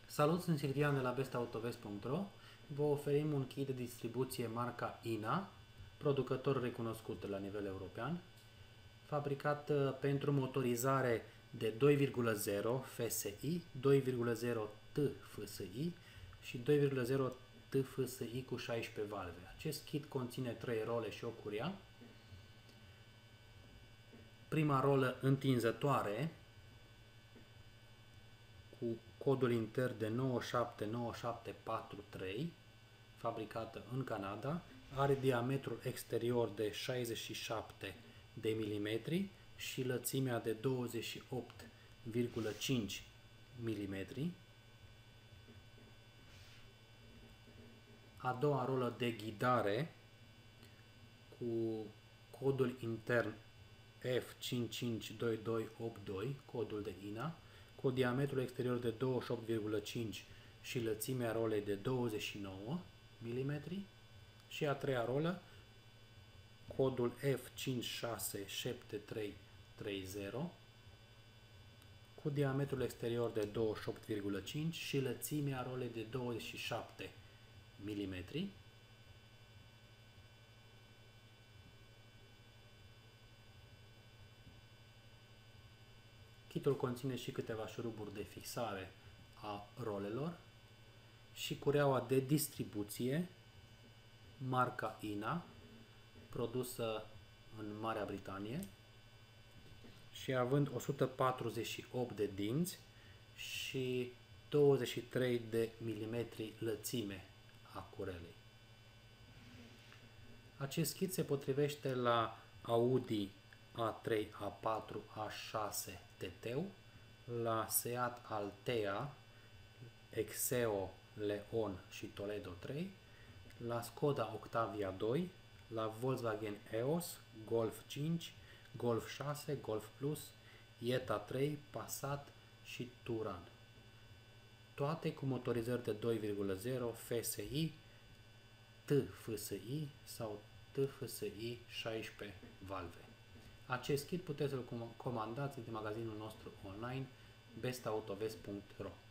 Salut, sunt Silvian de la bestautovest.ro. Vă oferim un kit de distribuție marca INA, producător recunoscut la nivel european, fabricat pentru motorizare de 2.0 FSI, 2.0 TFSI și 2.0 TFSI cu 16 valve. Acest kit conține 3 role și o curea. Prima rolă întinzătoare cu codul intern de 979743, fabricată în Canada, are diametrul exterior de 67 de mm și lățimea de 28,5 mm. A doua rolă de ghidare cu codul intern F552282, codul de INA, cu diametrul exterior de 28,5 și lățimea rolei de 29 mm. Și a treia rolă, codul F567330, cu diametrul exterior de 28,5 și lățimea rolei de 27 mm. Kitul conține și câteva șuruburi de fixare a rolelor și cureaua de distribuție marca INA, produsă în Marea Britanie și având 148 de dinți și 23 de milimetri lățime a curelei. Acest kit se potrivește la Audi A3, A4, A6 TT, la Seat Altea, Exeo, Leon și Toledo 3, la Skoda Octavia 2, la Volkswagen EOS, Golf 5, Golf 6, Golf Plus, Jetta 3, Passat și Touran. Toate cu motorizări de 2.0 FSI, TFSI sau TFSI 16 valve. Acest kit puteți să-l comandați de magazinul nostru online bestautovest.ro.